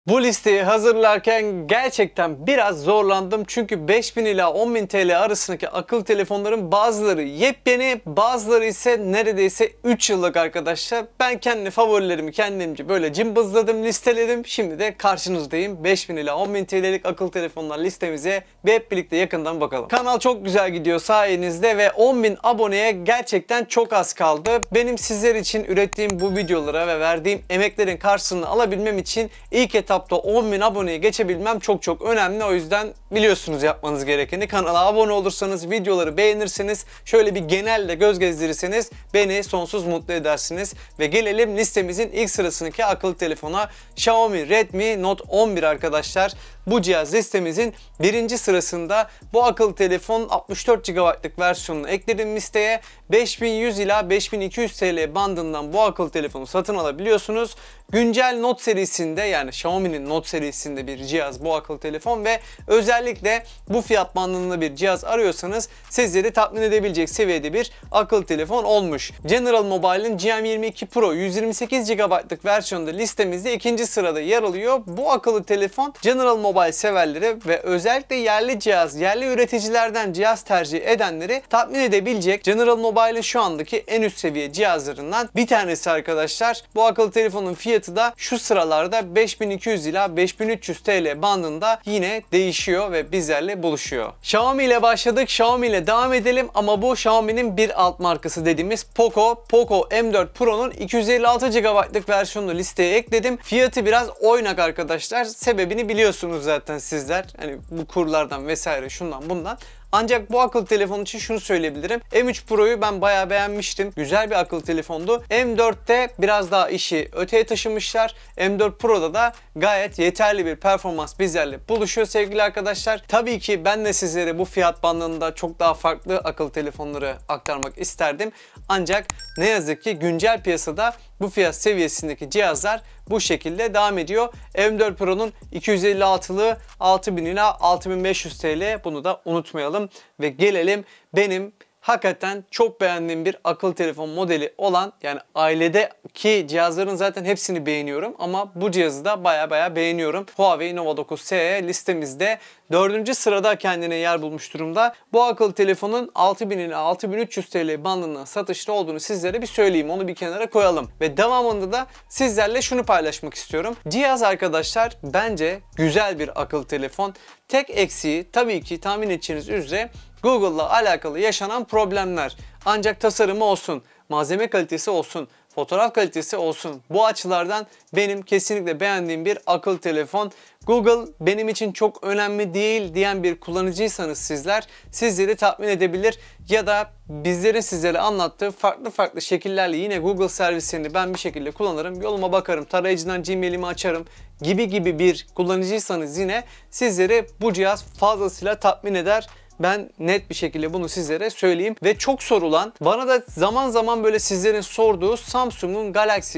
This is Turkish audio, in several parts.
Bu listeyi hazırlarken gerçekten biraz zorlandım çünkü 5000 ila 10.000 TL arasındaki akıllı telefonların bazıları yepyeni, bazıları ise neredeyse 3 yıllık arkadaşlar. Ben kendi favorilerimi kendimce böyle cımbızladım, listeledim. Şimdi de karşınızdayım. 5000 ila 10.000 TL'lik akıllı telefonlar listemize bir hep birlikte yakından bakalım. Kanal çok güzel gidiyor sayenizde ve 10.000 aboneye gerçekten çok az kaldı. Benim sizler için ürettiğim bu videolara ve verdiğim emeklerin karşılığını alabilmem için ilk etapta 10.000 aboneyi geçebilmem çok önemli. O yüzden biliyorsunuz yapmanız gerekeni. Kanala abone olursanız, videoları beğenirseniz, şöyle bir genelde göz gezdirirseniz beni sonsuz mutlu edersiniz. Ve gelelim listemizin ilk sırasındaki akıllı telefona. Xiaomi Redmi Note 11 arkadaşlar. Bu cihaz listemizin birinci sırasında. Bu akıllı telefon 64 GB'lık versiyonunu ekledim listeye. 5100 ila 5200 TL bandından bu akıllı telefonu satın alabiliyorsunuz. Güncel Note serisinde, yani Xiaomi'nin Note serisinde bir cihaz bu akıllı telefon ve özellikle bu fiyat bandında bir cihaz arıyorsanız sizleri tatmin edebilecek seviyede bir akıllı telefon olmuş. General Mobile'ın GM22 Pro 128 GB'lık versiyonda listemizde ikinci sırada yer alıyor. Bu akıllı telefon General Mobile severleri ve özellikle yerli cihaz, yerli üreticilerden cihaz tercih edenleri tatmin edebilecek General Mobile'in şu andaki en üst seviye cihazlarından bir tanesi arkadaşlar. Bu akıllı telefonun fiyatı da şu sıralarda 5200 ila 5300 TL bandında yine değişiyor ve bizlerle buluşuyor. Xiaomi ile başladık. Xiaomi ile devam edelim ama bu Xiaomi'nin bir alt markası dediğimiz Poco. Poco M4 Pro'nun 256 GB'lık versiyonunu listeye ekledim. Fiyatı biraz oynak arkadaşlar. Sebebini biliyorsunuz zaten sizler. Hani bu kurlardan vesaire, şundan bundan. Ancak bu akıllı telefon için şunu söyleyebilirim. M3 Pro'yu ben bayağı beğenmiştim. Güzel bir akıllı telefondu. M4'te biraz daha işi öteye taşımışlar. M4 Pro'da da gayet yeterli bir performans bizlerle buluşuyor sevgili arkadaşlar. Tabii ki ben de sizlere bu fiyat bandında çok daha farklı akıllı telefonları aktarmak isterdim. Ancak ne yazık ki güncel piyasada bu fiyat seviyesindeki cihazlar bu şekilde devam ediyor. M4 Pro'nun 256'lı 6000 ila 6500 TL, bunu da unutmayalım. Ve gelelim benim hakikaten çok beğendiğim bir akıllı telefon modeli olan, yani ailedeki cihazların zaten hepsini beğeniyorum ama bu cihazı da baya beğeniyorum. Huawei Nova 9 SE listemizde 4. sırada kendine yer bulmuş durumda. Bu akıllı telefonun 6000 ila 6300 TL bandında satışta olduğunu sizlere bir söyleyeyim. Onu bir kenara koyalım. Ve devamında da sizlerle şunu paylaşmak istiyorum. Cihaz arkadaşlar bence güzel bir akıllı telefon. Tek eksiği tabii ki tahmin edeceğiniz üzere Google'la alakalı yaşanan problemler. Ancak tasarımı olsun, malzeme kalitesi olsun, fotoğraf kalitesi olsun, bu açılardan benim kesinlikle beğendiğim bir akıllı telefon. Google benim için çok önemli değil diyen bir kullanıcıysanız sizleri tatmin edebilir ya da bizlerin sizlere anlattığı farklı şekillerle yine Google servislerini ben bir şekilde kullanırım. Yoluma bakarım, tarayıcıdan Gmail'imi açarım gibi bir kullanıcıysanız yine sizleri bu cihaz fazlasıyla tatmin eder. Ben net bir şekilde bunu sizlere söyleyeyim. Ve çok sorulan, bana da zaman zaman böyle sizlerin sorduğu Samsung'un Galaxy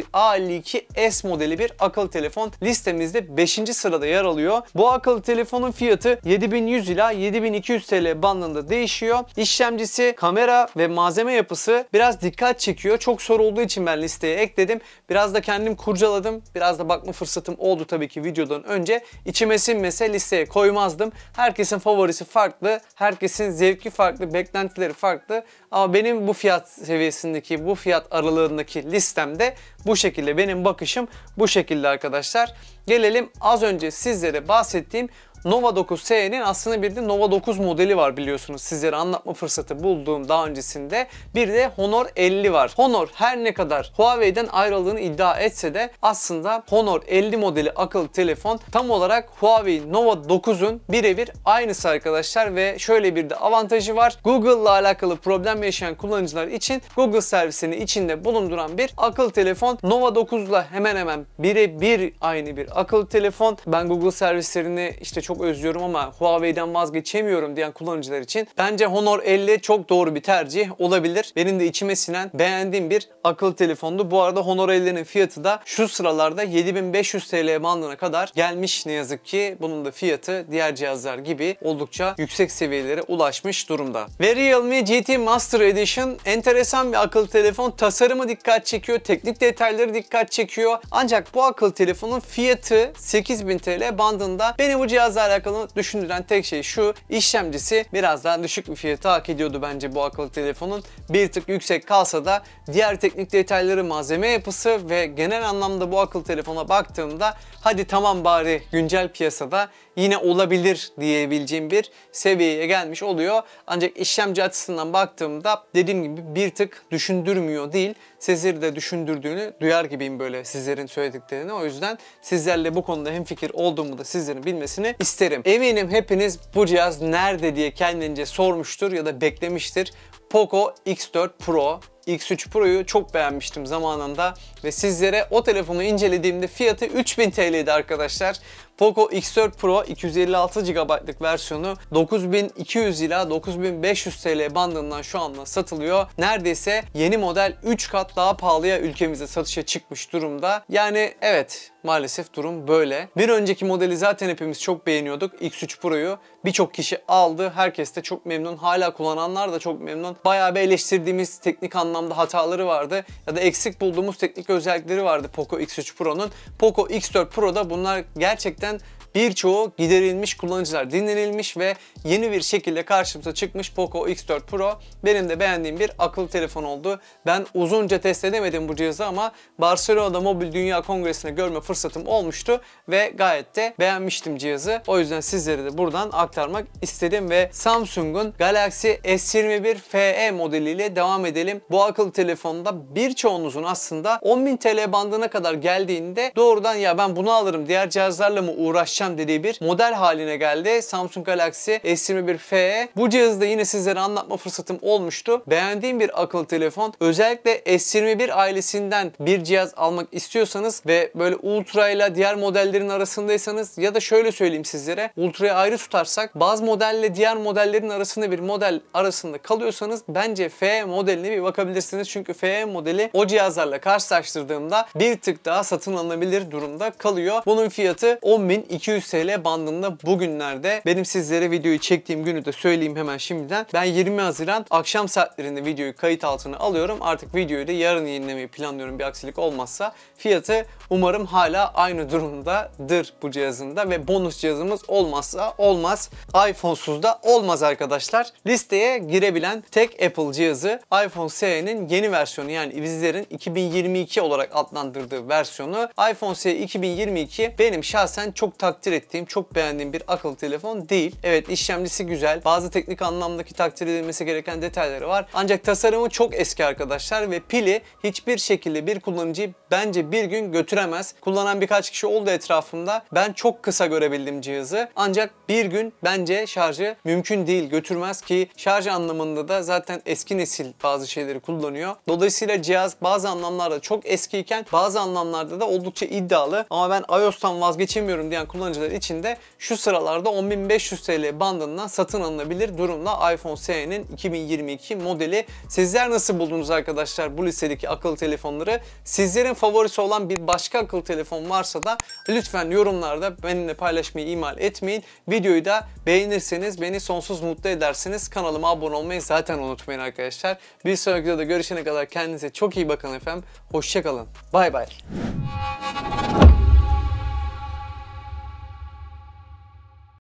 A52 S modeli bir akıllı telefon listemizde 5. sırada yer alıyor. Bu akıllı telefonun fiyatı 7100 ila 7200 TL bandında değişiyor. İşlemcisi, kamera ve malzeme yapısı biraz dikkat çekiyor. Çok soru olduğu için ben listeye ekledim. Biraz da kendim kurcaladım. Biraz da bakma fırsatım oldu tabii ki videodan önce. İçime sinmese listeye koymazdım. Herkesin favorisi farklı. Herkesin zevki farklı, beklentileri farklı. Ama benim bu fiyat seviyesindeki, bu fiyat aralığındaki listemde bu şekilde, benim bakışım bu şekilde arkadaşlar. Gelelim az önce sizlere bahsettiğim Nova 9 SE'nin aslında bir de Nova 9 modeli var biliyorsunuz. Sizlere anlatma fırsatı bulduğum daha öncesinde. Bir de Honor 50 var. Honor her ne kadar Huawei'den ayrıldığını iddia etse de aslında Honor 50 modeli akıllı telefon tam olarak Huawei Nova 9'un birebir aynısı arkadaşlar ve şöyle bir de avantajı var. Google'la alakalı problem yaşayan kullanıcılar için Google servisini içinde bulunduran bir akıllı telefon. Nova 9'la hemen birebir aynı bir akıllı telefon. Ben Google servislerini işte çok çok özlüyorum ama Huawei'den vazgeçemiyorum diyen kullanıcılar için bence Honor 50 çok doğru bir tercih olabilir. Benim de içime sinen, beğendiğim bir akıllı telefondu. Bu arada Honor 50'nin fiyatı da şu sıralarda 7500 TL bandına kadar gelmiş ne yazık ki. Bunun da fiyatı diğer cihazlar gibi oldukça yüksek seviyelere ulaşmış durumda. Ve Realme GT Master Edition enteresan bir akıllı telefon. Tasarımı dikkat çekiyor, teknik detayları dikkat çekiyor. Ancak bu akıllı telefonun fiyatı 8000 TL bandında. Beni bu cihazla alakalı düşündüren tek şey şu: işlemcisi biraz daha düşük bir fiyatı hak ediyordu bence bu akıllı telefonun. Bir tık yüksek kalsa da diğer teknik detayları, malzeme yapısı ve genel anlamda bu akıllı telefona baktığımda hadi tamam bari güncel piyasada yine olabilir diyebileceğim bir seviyeye gelmiş oluyor. Ancak işlemci açısından baktığımda dediğim gibi bir tık düşündürmüyor değil. Sizleri de düşündürdüğünü duyar gibiyim böyle sizlerin söylediklerini. O yüzden sizlerle bu konuda hemfikir olduğumu da sizlerin bilmesini isterim. Eminim hepiniz bu cihaz nerede diye kendince sormuştur ya da beklemiştir. Poco X4 Pro. X3 Pro'yu çok beğenmiştim zamanında ve sizlere o telefonu incelediğimde fiyatı 3000 TL'ydi arkadaşlar. Poco X4 Pro 256 GB'lık versiyonu 9200 ila 9500 TL bandından şu anda satılıyor. Neredeyse yeni model 3 kat daha pahalıya ülkemizde satışa çıkmış durumda. Yani evet, maalesef durum böyle. Bir önceki modeli zaten hepimiz çok beğeniyorduk. X3 Pro'yu birçok kişi aldı. Herkes de çok memnun. Hala kullananlar da çok memnun. Bayağı bir eleştirdiğimiz teknik anlamda hataları vardı. Ya da eksik bulduğumuz teknik özellikleri vardı Poco X3 Pro'nun. Poco X4 Pro'da bunlar gerçekten birçoğu giderilmiş, kullanıcılar dinlenilmiş ve yeni bir şekilde karşımıza çıkmış Poco X4 Pro. Benim de beğendiğim bir akıllı telefon oldu. Ben uzunca test edemedim bu cihazı ama Barcelona'da Mobil Dünya Kongresi'ne görme fırsatım olmuştu ve gayet de beğenmiştim cihazı. O yüzden sizlere de buradan aktarmak istedim ve Samsung'un Galaxy S21 FE modeliyle devam edelim. Bu akıllı telefonda birçoğunuzun aslında 10.000 TL bandına kadar geldiğinde doğrudan ya ben bunu alırım, diğer cihazlarla mı uğraşacağım dediği bir model haline geldi Samsung Galaxy S21 FE. Bu cihazı da yine sizlere anlatma fırsatım olmuştu. Beğendiğim bir akıllı telefon. Özellikle S21 ailesinden bir cihaz almak istiyorsanız ve böyle Ultra ile diğer modellerin arasındaysanız ya da şöyle söyleyeyim sizlere, Ultra'yı ayrı tutarsak bazı modelle diğer modellerin arasında bir model arasında kalıyorsanız bence FE modeline bir bakabilirsiniz. Çünkü FE modeli o cihazlarla karşılaştırdığımda bir tık daha satın alınabilir durumda kalıyor. Bunun fiyatı 10.200 TL bandında bugünlerde. Benim sizlere videoyu çektiğim günü de söyleyeyim hemen şimdiden. Ben 20 Haziran akşam saatlerinde videoyu kayıt altına alıyorum. Artık videoyu da yarın yayınlamayı planlıyorum bir aksilik olmazsa. Fiyatı umarım hala aynı durumdadır bu cihazında ve bonus cihazımız olmazsa olmaz. iPhone'suz da olmaz arkadaşlar. Listeye girebilen tek Apple cihazı iPhone SE'nin yeni versiyonu, yani bizlerin 2022 olarak adlandırdığı versiyonu. iPhone SE 2022 benim şahsen çok takdir ettiğim, çok beğendiğim bir akıllı telefon değil. Evet, işlemcisi güzel. Bazı teknik anlamdaki takdir edilmesi gereken detayları var. Ancak tasarımı çok eski arkadaşlar ve pili hiçbir şekilde bir kullanıcıyı bence bir gün götüremez. Kullanan birkaç kişi oldu etrafımda. Ben çok kısa görebildim cihazı. Ancak bir gün bence şarjı mümkün değil, götürmez ki şarj anlamında da zaten eski nesil bazı şeyleri kullanıyor. Dolayısıyla cihaz bazı anlamlarda çok eskiyken bazı anlamlarda da oldukça iddialı. Ama ben iOS'tan vazgeçemiyorum diyen kullanıcılar için de şu sıralarda 10.500 TL bandından satın alınabilir durumda iPhone SE'nin 2022 modeli. Sizler nasıl buldunuz arkadaşlar bu listedeki akıllı telefonları? Sizlerin favorisi olan bir başka akıllı telefon varsa da lütfen yorumlarda benimle paylaşmayı ihmal etmeyin. Videoyu da beğenirseniz beni sonsuz mutlu edersiniz. Kanalıma abone olmayı zaten unutmayın arkadaşlar. Bir sonraki videoda görüşene kadar kendinize çok iyi bakın efendim. Hoşça kalın. Bay bay.